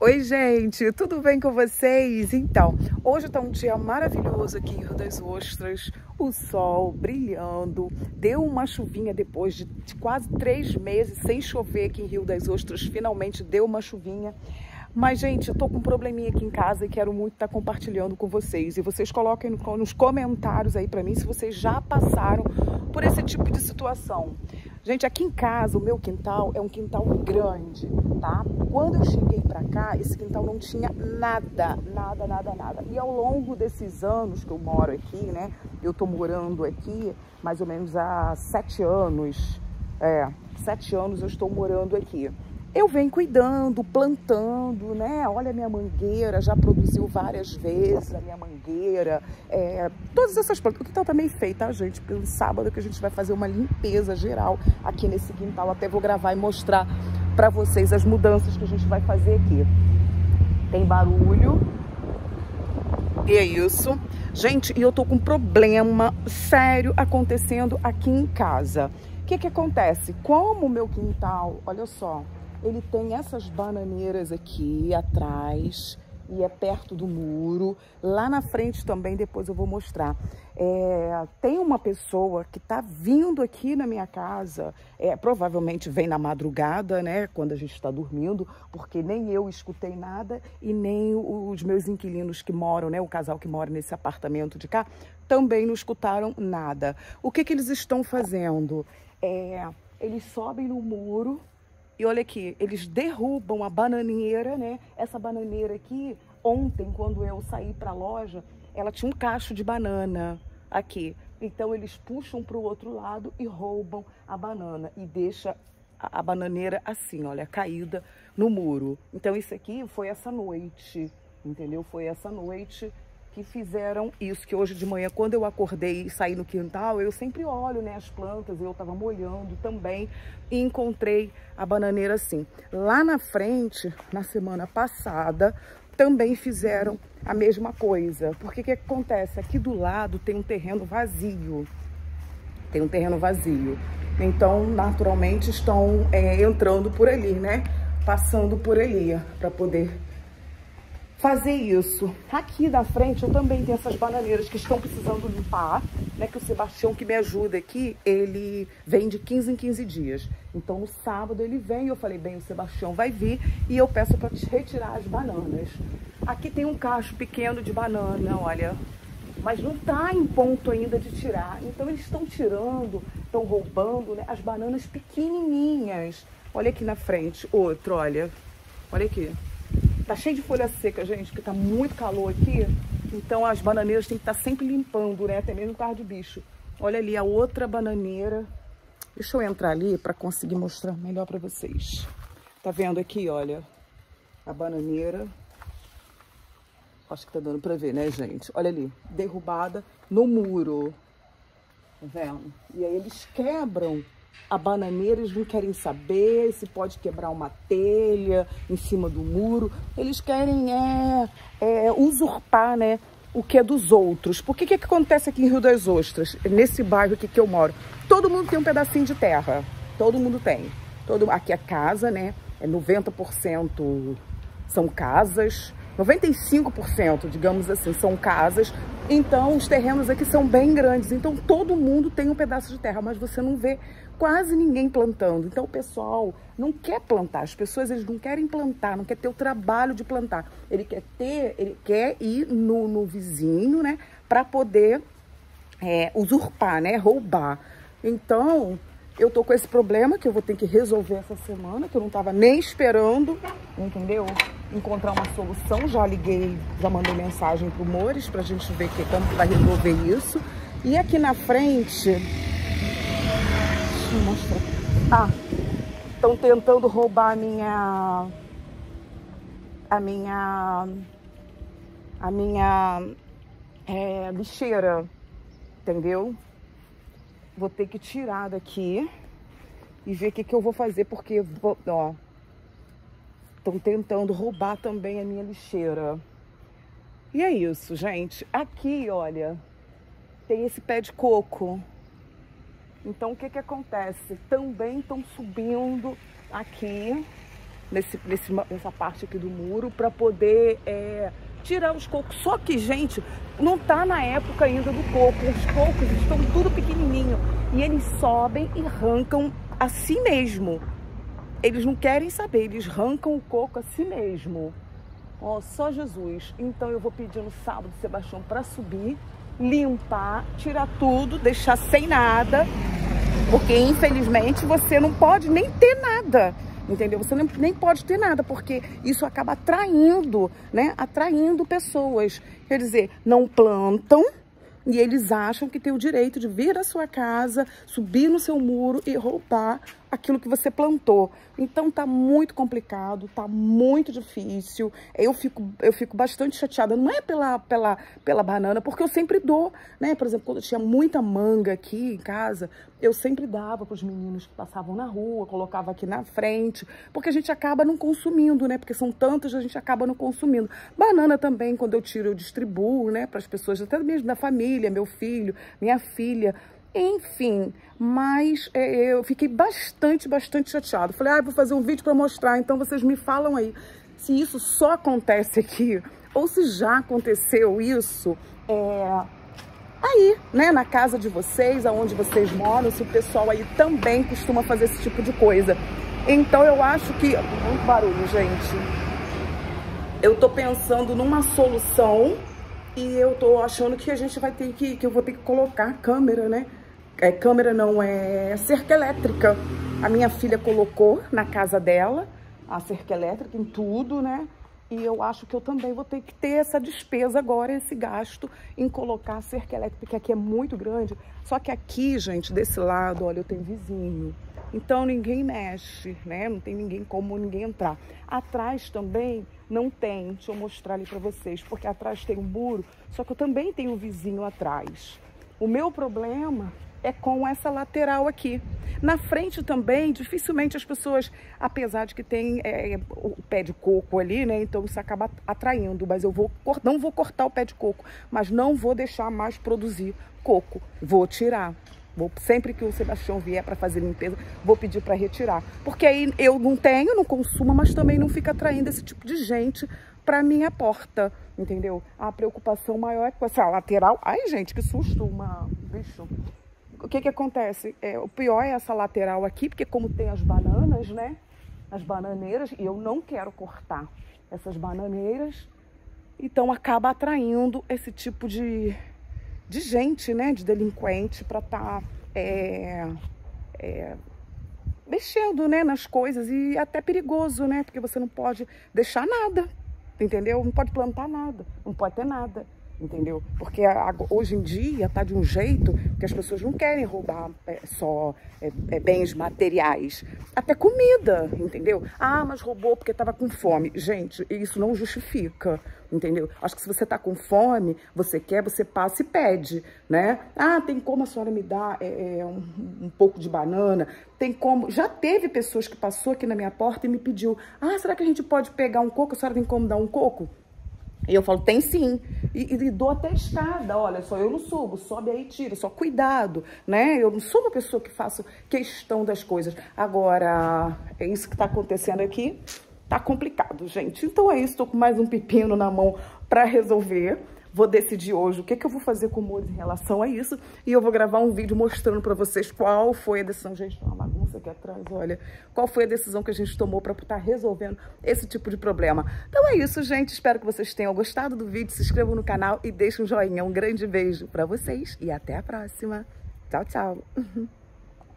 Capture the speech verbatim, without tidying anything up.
Oi, gente, tudo bem com vocês? Então, hoje tá um dia maravilhoso aqui em Rio das Ostras, o sol brilhando, deu uma chuvinha depois de, de quase três meses sem chover aqui em Rio das Ostras, finalmente deu uma chuvinha. Mas, gente, eu tô com um probleminha aqui em casa e quero muito estar compartilhando com vocês. E vocês coloquem nos comentários aí pra mim se vocês já passaram por esse tipo de situação. Gente, aqui em casa, o meu quintal é um quintal grande, tá? Quando eu cheguei pra cá, esse quintal não tinha nada, nada, nada, nada. E ao longo desses anos que eu moro aqui, né? Eu tô morando aqui mais ou menos há sete anos. É, sete anos eu estou morando aqui. Eu venho cuidando, plantando, né? Olha a minha mangueira, já produziu várias vezes a minha mangueira. É, todas essas plantas. O quintal tá meio feio, tá, gente? Porque no sábado que a gente vai fazer uma limpeza geral aqui nesse quintal. Até vou gravar e mostrar pra vocês as mudanças que a gente vai fazer aqui. Tem barulho. E é isso. Gente, e eu tô com um problema sério acontecendo aqui em casa. O que que acontece? Como o meu quintal, olha só, ele tem essas bananeiras aqui atrás e é perto do muro. Lá na frente também, depois eu vou mostrar. É, tem uma pessoa que tá vindo aqui na minha casa, é, provavelmente vem na madrugada, né, quando a gente está dormindo, porque nem eu escutei nada e nem os meus inquilinos que moram, né, o casal que mora nesse apartamento de cá, também não escutaram nada. O que que eles estão fazendo? É, eles sobem no muro. E olha aqui, eles derrubam a bananeira, né? Essa bananeira aqui, ontem, quando eu saí para a loja, ela tinha um cacho de banana aqui. Então, eles puxam para o outro lado e roubam a banana. E deixa a, a bananeira assim, olha, caída no muro. Então, isso aqui foi essa noite, entendeu? Foi essa noite que fizeram isso, que hoje de manhã, quando eu acordei e saí no quintal, eu sempre olho, né, as plantas, eu tava molhando também e encontrei a bananeira assim. Lá na frente, na semana passada, também fizeram a mesma coisa. Porque o que acontece? Aqui do lado tem um terreno vazio. Tem um terreno vazio. Então, naturalmente, estão é, entrando por ali, né? Passando por ali, para poder fazer isso. Aqui na frente eu também tenho essas bananeiras que estão precisando limpar, né? Que o Sebastião, que me ajuda aqui, ele vem de quinze em quinze dias. Então no sábado ele vem e eu falei, bem, o Sebastião vai vir e eu peço para retirar as bananas. Aqui tem um cacho pequeno de banana, olha, mas não tá em ponto ainda de tirar. Então eles estão tirando, estão roubando, né, as bananas pequenininhas. Olha aqui na frente, outro, olha, olha aqui. Tá cheio de folha seca, gente, porque tá muito calor aqui. Então as bananeiras tem que estar sempre limpando, né? Até mesmo por causa de bicho. Olha ali a outra bananeira. Deixa eu entrar ali para conseguir mostrar melhor para vocês. Tá vendo aqui, olha, a bananeira. Acho que tá dando para ver, né, gente? Olha ali, derrubada no muro. Tá vendo? E aí eles quebram a bananeira, eles não querem saber se pode quebrar uma telha em cima do muro. Eles querem é, é, usurpar, né, o que é dos outros. Porque o que, que acontece aqui em Rio das Ostras, nesse bairro aqui que eu moro? Todo mundo tem um pedacinho de terra. Todo mundo tem. Todo, aqui é casa, né? É noventa por cento são casas. noventa e cinco por cento, digamos assim, são casas. Então, os terrenos aqui são bem grandes. Então, todo mundo tem um pedaço de terra, mas você não vê quase ninguém plantando. Então, o pessoal não quer plantar. As pessoas, eles não querem plantar, não quer ter o trabalho de plantar. Ele quer ter, ele quer ir no, no vizinho, né, para poder é, usurpar, né, roubar. Então, eu tô com esse problema que eu vou ter que resolver essa semana, que eu não tava nem esperando, entendeu? Encontrar uma solução. Já liguei, já mandei mensagem pro Mores pra gente ver que, como que vai resolver isso. E aqui na frente, deixa eu mostrar. Ah, estão tentando roubar a minha, a minha, a minha é, lixeira, entendeu? Vou ter que tirar daqui e ver o que, que eu vou fazer, porque, vou, ó, estão tentando roubar também a minha lixeira. E é isso, gente. Aqui, olha, tem esse pé de coco. Então, o que que acontece? Também estão subindo aqui nesse, nesse, nessa parte aqui do muro para poder é, tirar os cocos. Só que, gente, não tá na época ainda do coco. Os cocos estão tudo pequenininho e eles sobem e arrancam a si mesmo. Eles não querem saber, eles arrancam o coco a si mesmo. Ó, só Jesus. Então eu vou pedir no sábado, Sebastião, para subir, limpar, tirar tudo, deixar sem nada, porque infelizmente você não pode nem ter nada, entendeu? Você nem, nem pode ter nada, porque isso acaba atraindo, né? Atraindo pessoas. Quer dizer, não plantam e eles acham que tem o direito de vir à sua casa, subir no seu muro e roubar aquilo que você plantou. Então tá muito complicado, tá muito difícil. Eu fico, eu fico bastante chateada. Não é pela, pela, pela banana, porque eu sempre dou, né? Por exemplo, quando eu tinha muita manga aqui em casa, eu sempre dava para os meninos que passavam na rua, colocava aqui na frente, porque a gente acaba não consumindo, né? Porque são tantas, a gente acaba não consumindo. Banana também, quando eu tiro, eu distribuo, né? Para as pessoas, até mesmo da família, meu filho, minha filha. Enfim, mas é, eu fiquei bastante, bastante chateada. Falei, ah, vou fazer um vídeo para mostrar, então vocês me falam aí se isso só acontece aqui ou se já aconteceu isso é, aí, né, na casa de vocês, aonde vocês moram, se o pessoal aí também costuma fazer esse tipo de coisa. Então eu acho que... Muito barulho, gente. Eu tô pensando numa solução e eu tô achando que a gente vai ter que... que eu vou ter que colocar câmera, né? É, câmera não, é cerca elétrica. A minha filha colocou na casa dela a cerca elétrica em tudo, né? E eu acho que eu também vou ter que ter essa despesa agora, esse gasto em colocar a cerca elétrica, porque aqui é muito grande. Só que aqui, gente, desse lado, olha, eu tenho vizinho. Então ninguém mexe, né? Não tem ninguém como ninguém entrar. Atrás também não tem, deixa eu mostrar ali pra vocês, porque atrás tem um muro, só que eu também tenho um vizinho atrás. O meu problema é com essa lateral aqui. Na frente também, dificilmente as pessoas, apesar de que tem é, o pé de coco ali, né? Então isso acaba atraindo, mas eu vou, não vou cortar o pé de coco, mas não vou deixar mais produzir coco. Vou tirar. Vou, sempre que o Sebastião vier para fazer limpeza, vou pedir para retirar. Porque aí eu não tenho, não consumo, mas também não fica atraindo esse tipo de gente para minha porta, entendeu? A preocupação maior é com essa lateral. Ai, gente, que susto, uma bicho. O que que acontece? É, o pior é essa lateral aqui, porque como tem as bananas, né? As bananeiras, e eu não quero cortar essas bananeiras, então acaba atraindo esse tipo de, de gente, né? De delinquente para estar tá, é, é, mexendo, né? Nas coisas, e até perigoso, né? Porque você não pode deixar nada, entendeu? Não pode plantar nada, não pode ter nada. Entendeu? Porque a, hoje em dia tá de um jeito que as pessoas não querem roubar é, só é, é, bens materiais, até comida, entendeu? Ah, mas roubou porque tava com fome. Gente, isso não justifica, entendeu? Acho que se você tá com fome, você quer, você passa e pede, né? Ah, tem como a senhora me dar é, é, um, um pouco de banana? Tem como... Já teve pessoas que passou aqui na minha porta e me pediu, ah, será que a gente pode pegar um coco? A senhora tem como dar um coco? E eu falo, tem sim. E, e dou até escada, olha, só eu não subo, sobe aí e tira, só cuidado, né? Eu não sou uma pessoa que faço questão das coisas. Agora, é isso que tá acontecendo aqui, tá complicado, gente. Então é isso, tô com mais um pepino na mão pra resolver. Vou decidir hoje o que, que eu vou fazer com o Moro em relação a isso. E eu vou gravar um vídeo mostrando pra vocês qual foi a decisão. Gente, tem uma bagunça aqui atrás, olha. Qual foi a decisão que a gente tomou pra estar resolvendo esse tipo de problema. Então é isso, gente. Espero que vocês tenham gostado do vídeo. Se inscrevam no canal e deixem um joinha. Um grande beijo pra vocês e até a próxima. Tchau, tchau.